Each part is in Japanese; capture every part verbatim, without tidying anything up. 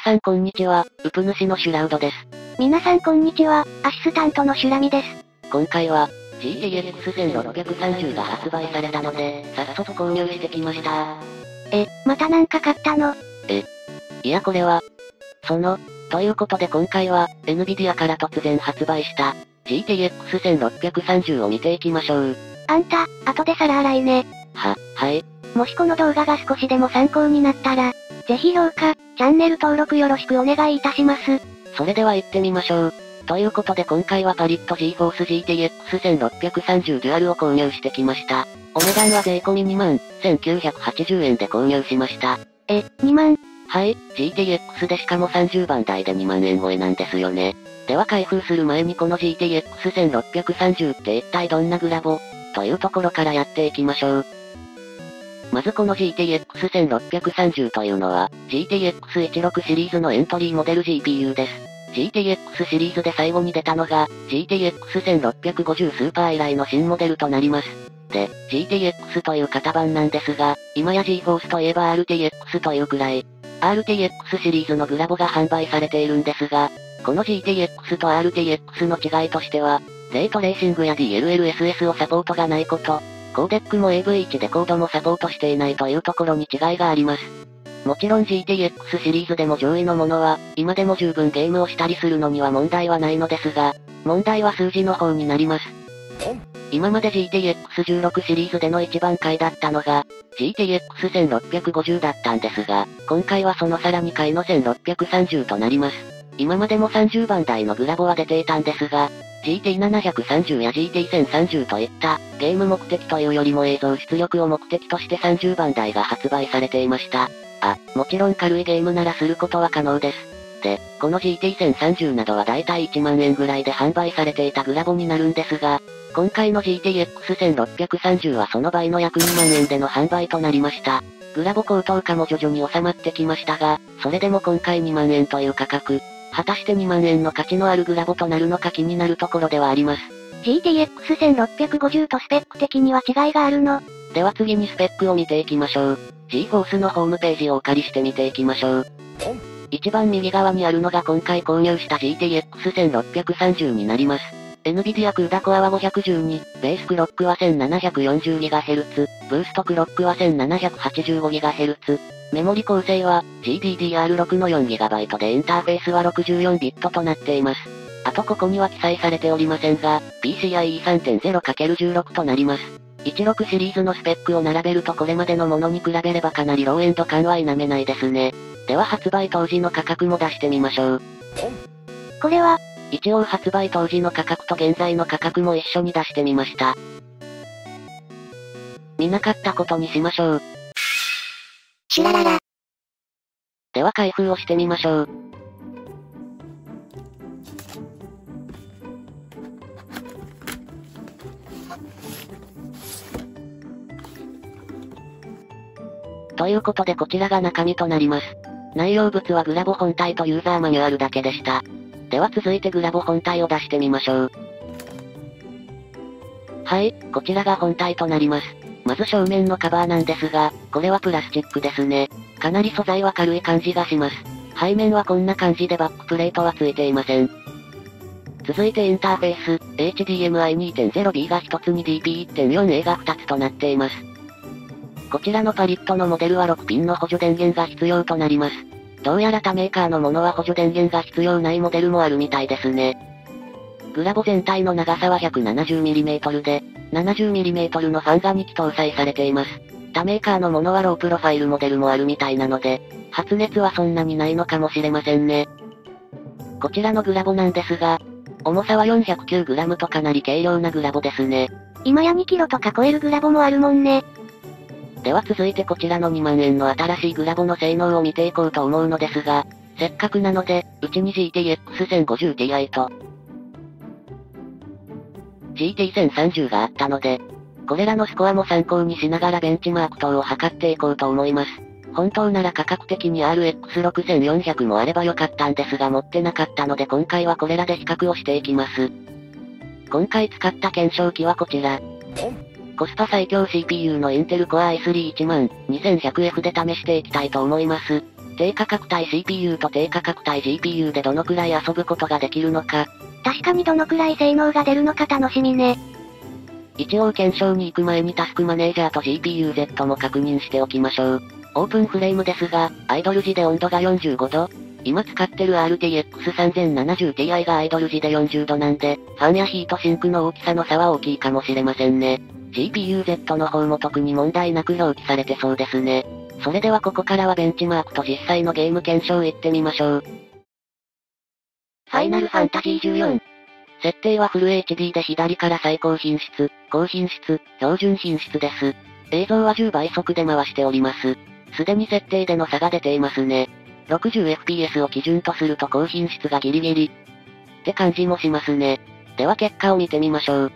さんこんにちは、ウプ主のシュラウドです。 皆さんこんにちは、アシスタントのシュラミです。 今回は、ジーティーエックスせんろっぴゃくさんじゅう が発売されたので、早速購入してきました。 え、またなんか買ったの？ え、いやこれは、その、ということで今回は、エヌビディア から突然発売した、ジーティーエックスせんろっぴゃくさんじゅう を見ていきましょう。 あんた、後で皿洗いね。 は、はい。 もしこの動画が少しでも参考になったら、ぜひ評価、チャンネル登録よろしくお願いいたします。 それでは行ってみましょう。ということで今回はパリッと ジーフォース ジーティーエックスせんろっぴゃくさんじゅう デュアルを購入してきました。お値段は税込みにまんせんきゅうひゃくはちじゅうえんで購入しました。 え、にまん？ はい、ジーティーエックス でしかもさんじゅうばん台でにまんえん超えなんですよね。では開封する前にこの ジーティーエックスせんろっぴゃくさんじゅう って一体どんなグラボというところからやっていきましょう。まずこの ジーティーエックスせんろっぴゃくさんじゅう というのは、ジーティーエックスじゅうろく シリーズのエントリーモデル ジーピーユー です。ジーティーエックス シリーズで最後に出たのが、ジーティーエックスせんろっぴゃくごじゅう スーパー以来の新モデルとなります。で、ジーティーエックス という型番なんですが、今や ジーフォース といえば アールティーエックス というくらい、アールティーエックス シリーズのグラボが販売されているんですが、この ジーティーエックス と アールティーエックス の違いとしては、レートレーシングや ディーエルエルエスエス をサポートがないこと、コーデックも エーブイワン デコードもサポートしていないというところに違いがあります。もちろん ジーティーエックス シリーズでも上位のものは、今でも十分ゲームをしたりするのには問題はないのですが、問題は数字の方になります。今まで ジーティーエックスじゅうろく シリーズでの一番買いだったのが、ジーティーエックスせんろっぴゃくごじゅう だったんですが、今回はそのさらに買いのせんろっぴゃくさんじゅうとなります。今までもさんじゅうばん台のグラボは出ていたんですが、ジーティーななひゃくさんじゅう や ジーティーせんさんじゅう といった、ゲーム目的というよりも映像出力を目的としてさんじゅうばん台が発売されていました。あ、もちろん軽いゲームならすることは可能です。で、この ジーティーせんさんじゅう などはだいたいいちまんえんぐらいで販売されていたグラボになるんですが、今回の ジーティーエックスせんろっぴゃくさんじゅう はその倍の約にまんえんでの販売となりました。グラボ高騰価も徐々に収まってきましたが、それでも今回にまんえんという価格、果たしてにまんえんの価値のあるグラボとなるのか気になるところではあります。 ジーティーエックスせんろっぴゃくごじゅう とスペック的には違いがあるの？ では次にスペックを見ていきましょう。ジーフォース のホームページをお借りして見ていきましょう。一番右側にあるのが今回購入した ジーティーエックスせんろっぴゃくさんじゅう になります。エヌビディア クーダ Core はごひゃくじゅうに、ベースクロックは せんななひゃくよんじゅうギガヘルツ、ブーストクロックは せんななひゃくはちじゅうごギガヘルツ、メモリ構成は ジーディーディーアールろく の よんギガバイト でインターフェースは ろくじゅうよんビット となっています。あとここには記載されておりませんが、ピーシーアイイーさんてんゼロかけるじゅうろく となります。じゅうろくシリーズのスペックを並べるとこれまでのものに比べればかなりローエンド感は否めないですね。では発売当時の価格も出してみましょう。 これは、 一応発売当時の価格と現在の価格も一緒に出してみました。見なかったことにしましょう。 シュラララ。 では開封をしてみましょう。ということでこちらが中身となります。内容物はグラボ本体とユーザーマニュアルだけでした。では続いてグラボ本体を出してみましょう。はい、こちらが本体となります。まず正面のカバーなんですが、これはプラスチックですね。かなり素材は軽い感じがします。背面はこんな感じでバックプレートはついていません。続いてインターフェース、エイチディーエムアイにてんゼロビー がひとつに ディーピーいってんよんエー がふたつとなっています。こちらのパリットのモデルはろくピンの補助電源が必要となります。どうやら他メーカーのものは補助電源が必要ないモデルもあるみたいですね。グラボ全体の長さは ひゃくななじゅうミリメートル で、ななじゅうミリメートル のファンがにき搭載されています。他メーカーのものはロープロファイルモデルもあるみたいなので、発熱はそんなにないのかもしれませんね。こちらのグラボなんですが、重さは よんひゃくきゅうグラム とかなり軽量なグラボですね。 今やにキロとか超えるグラボもあるもんね。 では続いてこちらのにまんえんの新しいグラボの性能を見ていこうと思うのですが、せっかくなので、うちに ジーティーエックスせんごじゅうティーアイ と ジーティーせんさんじゅう があったので、これらのスコアも参考にしながらベンチマーク等を測っていこうと思います。本当なら価格的に アールエックスろくせんよんひゃく もあればよかったんですが持ってなかったので今回はこれらで比較をしていきます。今回使った検証機はこちら。コスパ最強 シーピーユー のインテル Core アイスリーいちまんにせんひゃくエフ で試していきたいと思います。 低価格帯 シーピーユー と低価格帯 ジーピーユー でどのくらい遊ぶことができるのか。 確かにどのくらい性能が出るのか楽しみね。 一応検証に行く前にタスクマネージャーと ジーピーユーゼット も確認しておきましょう。オープンフレームですが、アイドル時で温度がよんじゅうごど。今使ってる アールティーエックスさんぜんななじゅうティーアイ がアイドル時でよんじゅうどなんで、ファンやヒートシンクの大きさの差は大きいかもしれませんね。ジーピーユーゼット の方も特に問題なく表記されてそうですね。それではここからはベンチマークと実際のゲーム検証行ってみましょう。ファイナルファンタジーじゅうよん。設定はフル エイチディー で左から最高品質、高品質、標準品質です。映像はじゅうばい速で回しております。すでに設定での差が出ていますね。ろくじゅうエフピーエス を基準とすると高品質がギリギリ。って感じもしますね。では結果を見てみましょう。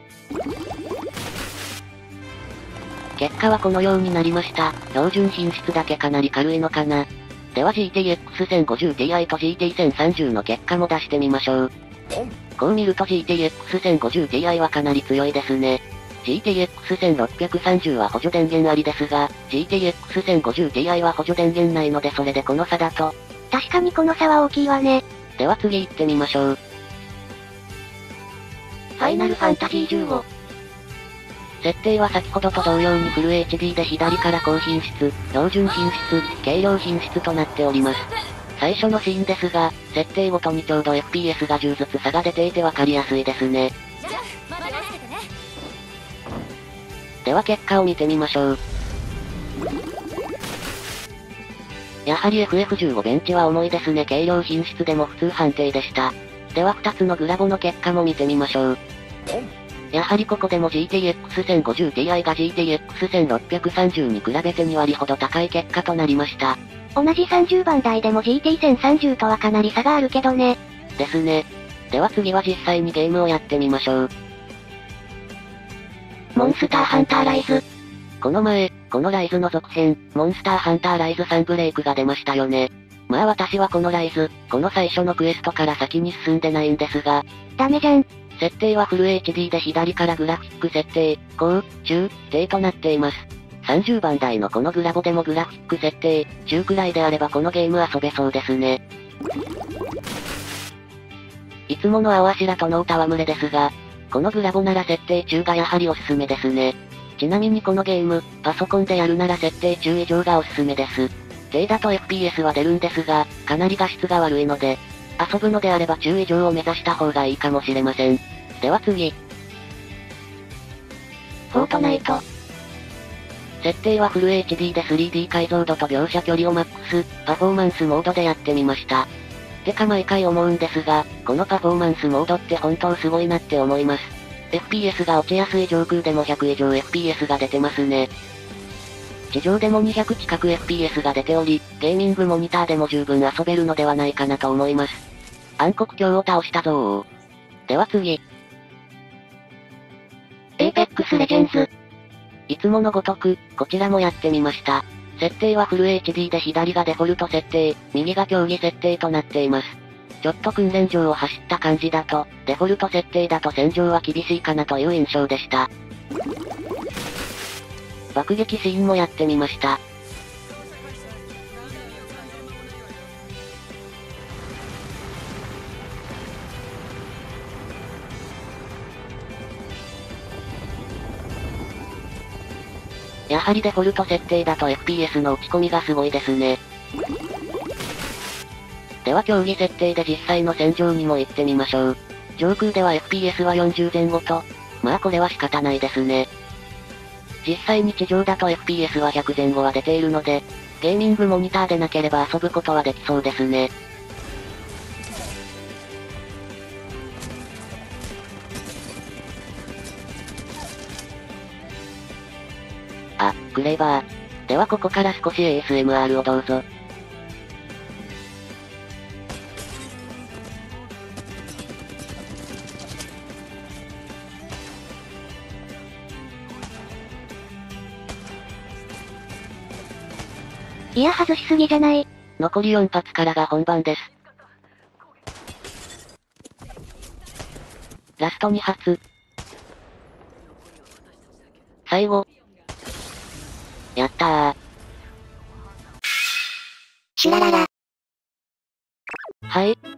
結果はこのようになりました。標準品質だけかなり軽いのかな。では ジーティーエックスせんごじゅうティーアイ と ジーティーせんさんじゅう の結果も出してみましょう。こう見ると ジーティーエックスせんごじゅうティーアイ はかなり強いですね。ジーティーエックスせんろっぴゃくさんじゅう は補助電源ありですが、ジーティーエックスせんごじゅうティーアイ は補助電源ないのでそれでこの差だと。 確かにこの差は大きいわね。 では次行ってみましょう。 ファイナルファンタジーじゅうご。 設定は先ほどと同様にフル エイチディー で左から高品質、標準品質、軽量品質となっております。最初のシーンですが、設定ごとにちょうど エフピーエス がじゅうずつ差が出ていてわかりやすいですね。では結果を見てみましょう。やはり エフエフじゅうご ベンチは重いですね。軽量品質でも普通判定でした。ではふたつのグラボの結果も見てみましょう。やはりここでも ジーティーエックスせんごじゅうティーアイ が ジーティーエックスせんろっぴゃくさんじゅう に比べてにわりほど高い結果となりました。 同じさんじゅうばん台でも ジーティーせんさんじゅう とはかなり差があるけどね。 ですね。では次は実際にゲームをやってみましょう。 モンスターハンターライズ。 この前、このライズの続編、モンスターハンターライズさんブレイクが出ましたよね。まあ私はこのライズ、この最初のクエストから先に進んでないんですが、 ダメじゃん。 設定はフル エイチディー で左からグラフィック設定、高、中、低となっています。さんじゅうばん台のこのグラボでもグラフィック設定、中くらいであればこのゲーム遊べそうですね。いつもの青柱との戯れですが、このグラボなら設定中がやはりおすすめですね。ちなみにこのゲーム、パソコンでやるなら設定中以上がおすすめです。低だと エフピーエス は出るんですが、かなり画質が悪いので、遊ぶのであれば中以上を目指した方がいいかもしれません。では次。 フォートナイト。 設定はフル エイチディー で スリーディー 解像度と描写距離をマックス、パフォーマンスモードでやってみました。てか毎回思うんですが、このパフォーマンスモードって本当すごいなって思います。エフピーエス が落ちやすい上空でもひゃく以上 エフピーエス が出てますね。地上でもにひゃく近く エフピーエス が出ており、ゲーミングモニターでも十分遊べるのではないかなと思います。暗黒鏡を倒したぞー。では次。 エイペックスレジェンズ。 いつものごとく、こちらもやってみました。設定はフル エイチディー で左がデフォルト設定、右が競技設定となっています。ちょっと訓練場を走った感じだと、デフォルト設定だと戦場は厳しいかなという印象でした。爆撃シーンもやってみました。やはりデフォルト設定だと エフピーエス の打ち込みがすごいですね。では競技設定で実際の戦場にも行ってみましょう。上空では エフピーエス はよんじゅうぜん後と、まあこれは仕方ないですね。実際に地上だと エフピーエス はひゃくぜん後は出ているので、ゲーミングモニターでなければ遊ぶことはできそうですね。あ、クレイバー。ではここから少し エーエスエムアール をどうぞ。 いや外しすぎじゃない。 残りよん発からが本番です。ラストに発。最後。やったー。 シュラララ。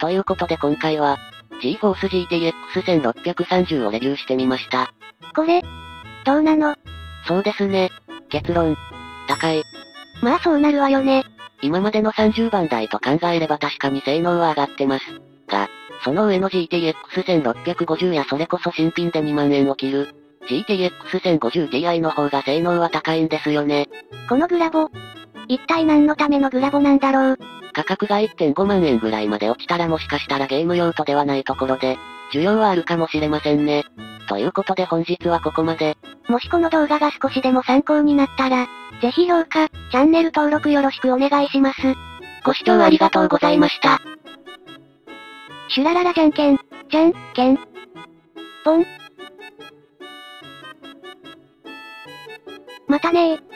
ということで今回は、ジーフォース ジーティーエックスせんろっぴゃくさんじゅう をレビューしてみました。 これ、どうなの？ そうですね。結論、高い。 まあそうなるわよね。 今までのさんじゅうばん台と考えれば確かに性能は上がってます。が、その上の ジーティーエックスせんろっぴゃくごじゅう やそれこそ新品でにまんえんを切る、ジーティーエックスせんごじゅうティーアイ の方が性能は高いんですよね。 このグラボ、一体何のためのグラボなんだろう。 価格が いってんごまんえんぐらいまで落ちたらもしかしたらゲーム用途ではないところで、需要はあるかもしれませんね。ということで本日はここまで。 もしこの動画が少しでも参考になったら、ぜひ評価、チャンネル登録よろしくお願いします。 ご視聴ありがとうございました。 シュラララじゃんけん、じゃんけん、ぽん。またねー。